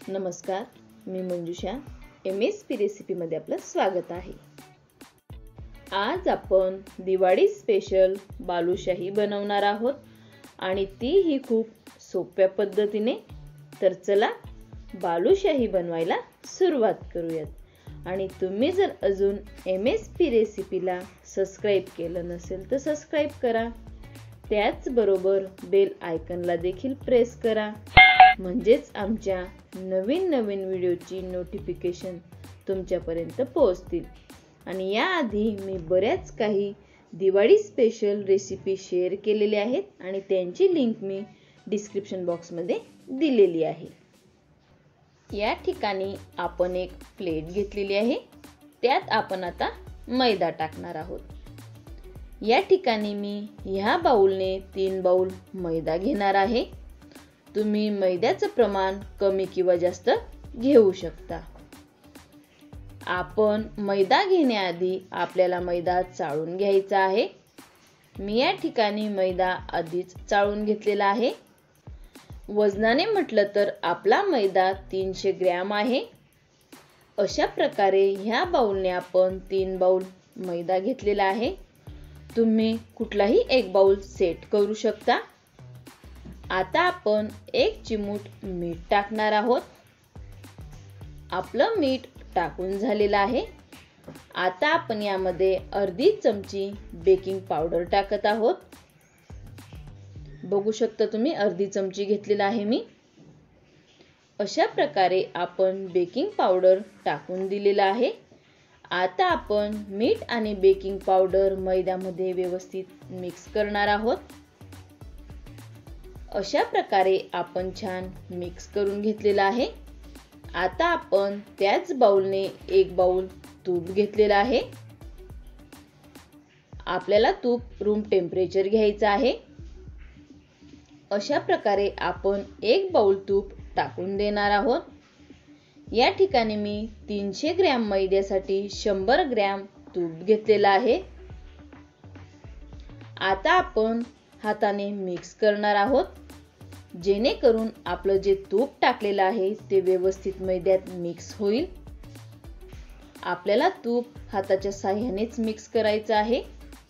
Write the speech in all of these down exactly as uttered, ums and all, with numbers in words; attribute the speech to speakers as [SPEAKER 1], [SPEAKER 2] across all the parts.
[SPEAKER 1] नमस्कार, मी Manjusha. M S P रेसिपीमध्ये आपलं स्वागत आहे. आज आपण दिवाळी स्पेशल बालुशाही बनवणार आहोत आणि तीही खूप सोप्या पद्धतीने. तर चला बालुशाही बनवायला सुरुवात करूयात. आणि तुम्ही जर अजून एम एस पी रेसिपीला सबस्क्राईब केलं नसेल तर सबस्क्राईब करा. त्याचबरोबर बेल आयकॉनला देखील प्रेस करा, म्हणजेच आमच्या नवीन नवीन व्हिडिओची नोटिफिकेशन तुमच्यापर्यंत पोहोचतील. आणि याआधी मी बऱ्याच काही दिवाळी स्पेशल रेसिपी शेअर केलेल्या आहेत आणि त्यांची लिंक मी डिस्क्रिप्शन बॉक्समध्ये दिलेली आहे. या ठिकाणी आपण एक प्लेट घेतलेली आहे, त्यात आपण आता मैदा टाकणार आहोत. या ठिकाणी मी ह्या बाउलने तीन बाउल मैदा घेणार आहे. तुम्ही मैद्याचं प्रमाण कमी किंवा जास्त घेऊ शकता. आपण मैदा घेण्याआधी आपल्याला मैदा चाळून घ्यायचा आहे. मी या ठिकाणी मैदा आधीच चाळून घेतलेला आहे. वजनाने म्हटलं तर आपला मैदा तीनशे ग्रॅम आहे. अशा प्रकारे ह्या बाउलने आपण तीन बाउल मैदा घेतलेला आहे. तुम्ही कुठलाही एक बाउल सेट करू शकता. आता आपण एक चिमूट मीठ टाकणार आहोत. आपलं मीठ टाकून झालेलं आहे. आता आपण यामध्ये अर्धी चमची बेकिंग पावडर टाकत आहोत. बघू शकता तुम्ही अर्धी चमची घेतलेला आहे मी. अशा प्रकारे आपण बेकिंग पावडर टाकून दिलेला आहे. आता आपण मीठ आणि बेकिंग पावडर मैद्यामध्ये व्यवस्थित मिक्स करणार आहोत. अशा प्रकारे आपण छान मिक्स करून घेतलेला आहे. आता आपण त्याच बाउलने एक बाउल तूप घेतलेला आहे. आपल्याला तूप रूम टेम्परेचर घ्यायचं आहे. अशा प्रकारे आपण एक बाउल तूप टाकून देणार आहोत. या ठिकाणी मी तीनशे ग्रॅम मैद्यासाठी शंभर ग्रॅम तूप घेतलेला आहे. आता आपण हाताने मिक्स करणार आहोत, जेणेकरून आपलं जे तूप टाकलेलं आहे ते व्यवस्थित मैद्यात मिक्स होईल. आपल्याला तूप हाताच्या साहाय्यानेच मिक्स करायचं आहे.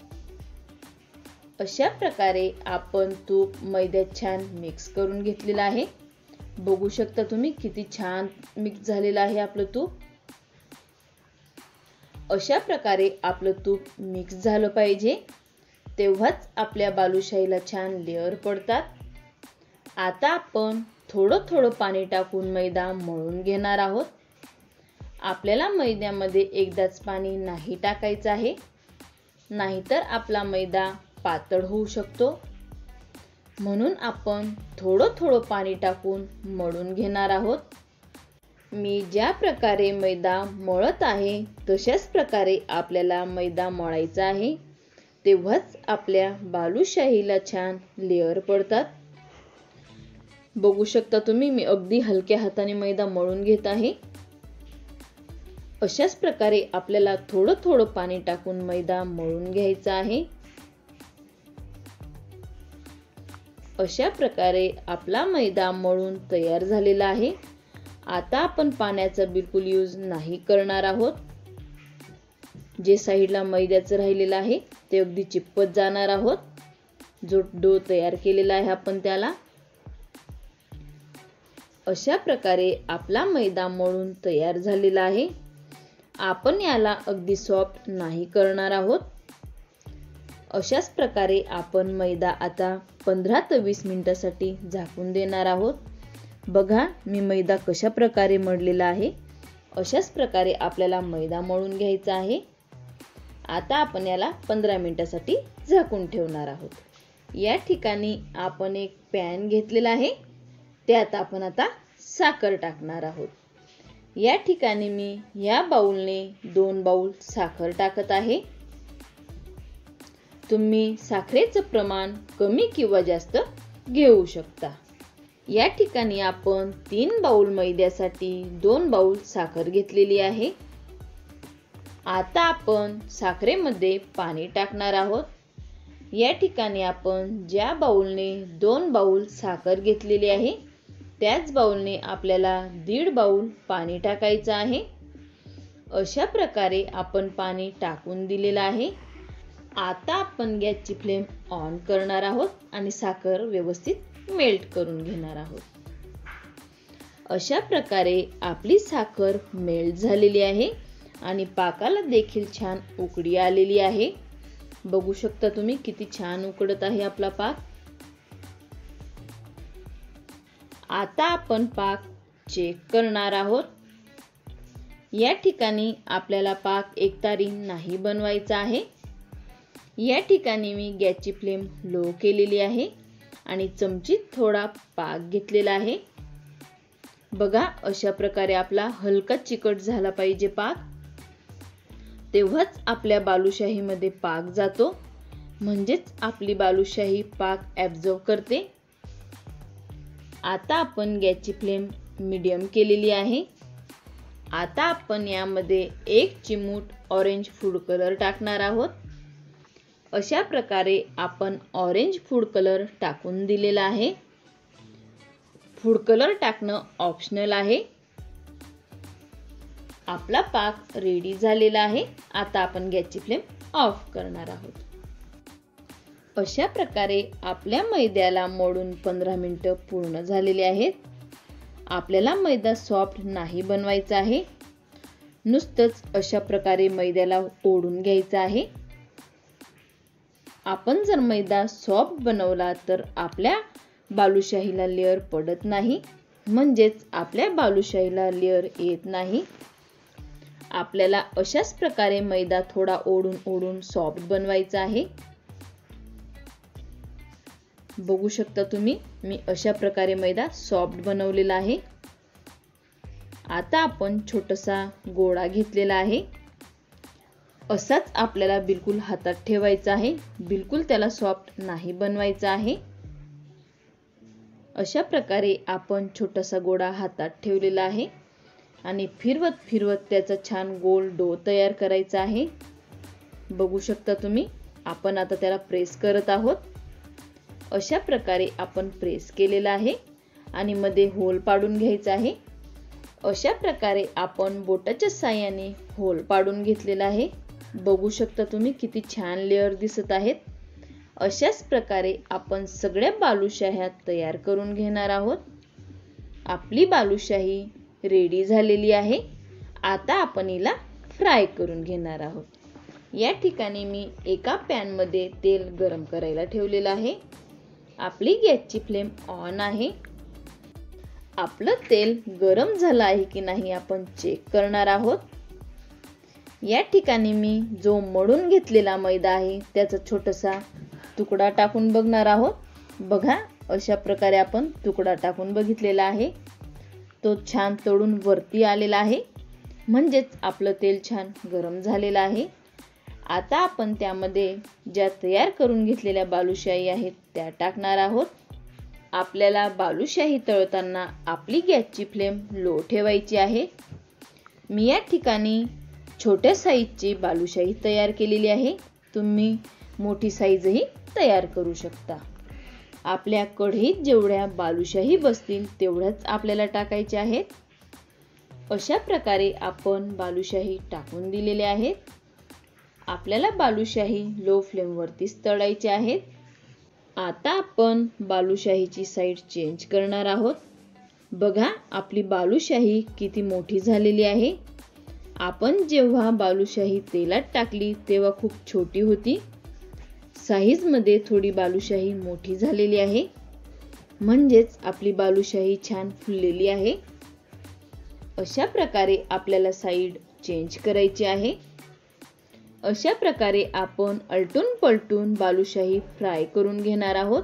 [SPEAKER 1] अशा प्रकारे आपण तूप मैद्यात छान मिक्स करून घेतलेलं आहे. बघू शकता तुम्ही किती छान मिक्स झालेलं आहे आपलं तूप. अशा प्रकारे आपलं तूप मिक्स झालं पाहिजे, तेव्हाच आपल्या बालुशाहीला छान लेअर पडतात. आता आपण थोडं थोडं पाणी टाकून मैदा मळून घेणार आहोत. आपल्याला मैद्यामध्ये एकदाच पाणी नाही टाकायचं आहे, नाहीतर आपला मैदा पातळ होऊ शकतो. म्हणून आपण थोडं थोडं पाणी टाकून मळून घेणार आहोत. मी ज्या प्रकारे मैदा मळत आहे तशाच प्रकारे आपल्याला मैदा मळायचा आहे, तेव्हाच आपल्या बालुशाहीला छान लेअर पडतात. बघू शकता तुम्ही मी अगदी हलक्या हाताने मैदा मळून घेत आहे. अशाच प्रकारे आपल्याला थोडं थोडं पाणी टाकून मैदा मळून घ्यायचा आहे. अशा प्रकारे आपला मैदा मळून तयार झालेला आहे. आता आपण पाण्याचा बिलकुल यूज नाही करणार आहोत. जे साईडला मैद्याचं राहिलेलं आहे ते अगदी चिपकत जाणार आहोत. जो डो तयार केलेला आहे आपण त्याला. अशा प्रकारे आपला मैदा मळून तयार झालेला आहे. आपण याला अगदी सॉफ्ट नाही करणार आहोत. अशाच प्रकारे आपण मैदा आता पंधरा ते वीस मिनिटासाठी झाकून देणार आहोत. बघा मी मैदा कशा प्रकारे मळलेला आहे. अशाच प्रकारे आपल्याला मैदा मळून घ्यायचा आहे. आता आपण याला पंधरा मिनिटासाठी झाकून ठेवणार आहोत. या ठिकाणी आपण एक पॅन घेतलेला आहे, त्यात आपण आता साखर टाकणार आहोत. या ठिकाणी मी या बाउलने दोन बाउल साखर टाकत आहे. तुम्ही साखरेचं प्रमाण कमी किंवा जास्त घेऊ शकता. या ठिकाणी आपण तीन बाउल मैद्यासाठी दोन बाउल साखर घेतलेली आहे. आता आपण साखरेमध्ये पाणी टाकणार आहोत. या ठिकाणी आपण ज्या बाउलने दोन बाउल साखर घेतलेली आहे त्याच बाउलने आपल्याला दीड बाउल पाणी टाकायचं आहे। अशा प्रकारे आपण पाणी टाकून दिलेलं आहे। आता आपण गॅसची फ्लेम ऑन करणार आहोत आणि साखर व्यवस्थित मेल्ट करून घेणार आहोत। अशा प्रकारे आपली साखर मेल्ट झालेली आहे आणि पाकाला देखील छान उकळी आलेली आहे। बघू शकता तुम्ही किती छान उकळत आहे आपला पाक। आता आपण पाक चेक करणार आहोत। या ठिकाणी आपल्याला पाक एकतारी नाही बनवायचा आहे। या ठिकाणी मी गॅसची फ्लेम लो केलेली आहे आणि चमचीत थोडा पाक घेतलेला आहे। बघा अशा प्रकारे आपला हलका चिकट झाला पाहिजे पाक, तेव्हाच आपल्या बालुशाहीमध्ये पाक जातो, म्हणजेच आपली बालुशाही पाक ॲब्झॉर्ब करते। आता आपण गॅसची फ्लेम मीडियम केलेली आहे। आता आपण यामध्ये एक चिमूट ऑरेंज फूड कलर टाकणार आहोत। अशा प्रकारे आपण ऑरेंज फूड कलर टाकून दिलेला आहे। फूड कलर टाकणं ऑप्शनल आहे। आपला पाक रेडी झालेला आहे। आता आपण गॅसची फ्लेम ऑफ करणार आहोत। अशा प्रकारे आपल्या मैद्याला मोडून पंधरा मिनिटं पूर्ण झालेले आहेत। आपल्याला मैदा सॉफ्ट नाही बनवायचा आहे, नुसतंच अशा प्रकारे मैद्याला ओढून घ्यायचा आहे। आपण जर मैदा सॉफ्ट बनवला तर आपल्या बालुशाहीला लेअर पडत नाही, म्हणजेच आपल्या बालुशाहीला लेअर येत नाही। आपल्याला अशाच प्रकारे मैदा थोडा ओढून ओढून सॉफ्ट बनवायचा आहे। बघू शकता तुम्ही, मी अशा प्रकारे मैदा सॉफ्ट बनवलेला आहे। आता आपण छोटासा गोळा घेतलेला आहे, असाच आपल्याला बिलकुल हातात ठेवायचा आहे, बिलकुल त्याला सॉफ्ट नाही बनवायचा आहे। अशा प्रकारे आपण छोटासा गोळा हातात ठेवलेला आहे आणि फिरवत फिरवत त्याचा छान गोल डो तयार करायचा आहे। बघू शकता तुम्ही, आपण आता त्याला प्रेस करत आहोत। अशा प्रकारे आपण प्रेस केलेला आहे आणि मध्ये होल पाडून घ्यायचा आहे। अशा प्रकारे आपण बोटाच्या साहाय्याने होल पाडून घेतलेला आहे। बघू शकता तुम्ही किती छान लेअर दिसत आहेत। अशाच प्रकारे आपण सगळ्या बालुशाह्या तयार करून घेणार आहोत। आपली बालुशाही रेडी झालेली आहे। आता आपण हिला फ्राय करून घेणार आहोत। या ठिकाणी मी एका पॅन मध्ये तेल गरम करायला ठेवलेलं आहे। आपली गॅसची फ्लेम ऑन आहे। आपलं तेल गरम झालं आहे की नाही आपण चेक करणार आहोत। या ठिकाणी मी जो मळून घेतलेला मैदा आहे त्याचा छोटासा तुकडा टाकून बघणार आहोत। बघा अशा प्रकारे आपण तुकडा टाकून बघितलेला आहे, तो छान तळून वरती आलेला आहे, म्हणजेच आपलं तेल छान गरम झालेलं आहे। आता आपण त्यामध्ये ज्या तयार करून घेतलेल्या बालुशाही आहेत त्या टाकणार आहोत। आपल्याला बालुशाही तळताना आपली गॅसची फ्लेम लो ठेवायची आहे। मी या ठिकाणी छोट्या साईजची बालुशाही तयार केलेली आहे, तुम्ही मोठी साईजही तयार करू शकता। आपल्या कढईत जेवढ्या बालुशाही बसतील तेवढ्याच आपल्याला टाकायचे आहेत। अशा प्रकारे आपण बालुशाही टाकून दिलेले आहेत। आपल्याला बालुशाही लो फ्लेम वरतीच तळायची आहेत। आता आपण बालुशाहीची साईड चेंज करणार आहोत। बघा आपली बालुशाही किती मोठी झालेली आहे। आपण जेव्हा बालुशाही तेलात टाकली तेव्हा खूप छोटी होती, साईज मध्ये थोडी बालुशाही मोठी झालेली आहे, म्हणजेच आपली बालुशाही छान फुललेली आहे। अशा प्रकारे आपल्याला साईड चेंज करायची आहे। अशा प्रकारे आपण अलटून पलटून बालुशाही फ्राय करून घेणार आहोत।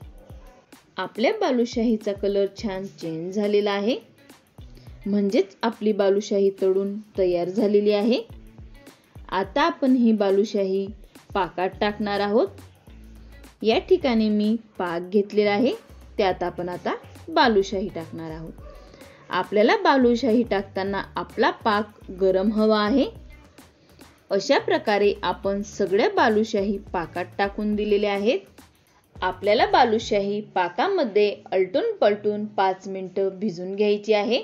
[SPEAKER 1] आपल्या बालुशाहीचा कलर छान चेंज झालेला आहे, म्हणजेच आपली बालुशाही तळून तयार झालेली आहे। आता आपण ही बालुशाही पाकात टाकणार आहोत। या ठिकाणी मी पाक घेतलेला आहे, त्यात आपण आता बालुशाही टाकणार आहोत। आपल्याला बालुशाही टाकताना आपला पाक गरम हवा आहे। अशा प्रकारे आपण सगळ्या बालुशाही पाकात टाकून दिलेल्या आहेत। आपल्याला बालुशाही पाकामध्ये अलटून पलटून पाच मिनिटं भिजून घ्यायची आहे।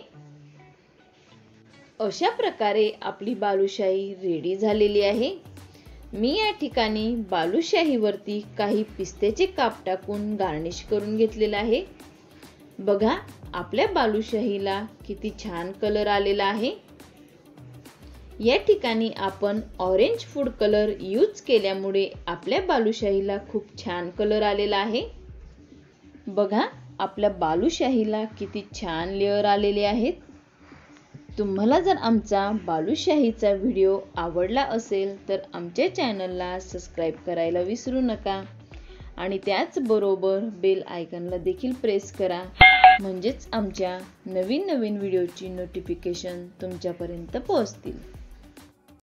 [SPEAKER 1] अशा प्रकारे आपली बालुशाही रेडी झालेली आहे। मी या ठिकाणी बालुशाहीवरती काही पिस्त्याचे काप टाकून गार्निश करून घेतलेला आहे। बघा आपल्या बालुशाहीला किती छान कलर आलेला आहे। या ठिकाणी आपण ऑरेंज फूड कलर यूज केल्यामुळे आपल्या बालुशाहीला खूप छान कलर आलेला आहे। बघा आपल्या बालुशाहीला किती छान लेयर आलेले आहेत। तुम्हाला जर आमचा बालुशाहीचा व्हिडिओ आवडला असेल तर आमच्या चॅनलला सबस्क्राइब करायला विसरू नका आणि त्याचबरोबर बेल आयकॉनला देखील प्रेस करा, म्हणजेच आमच्या नवीन नवीन व्हिडिओची नोटिफिकेशन तुमच्यापर्यंत पोहोचतील।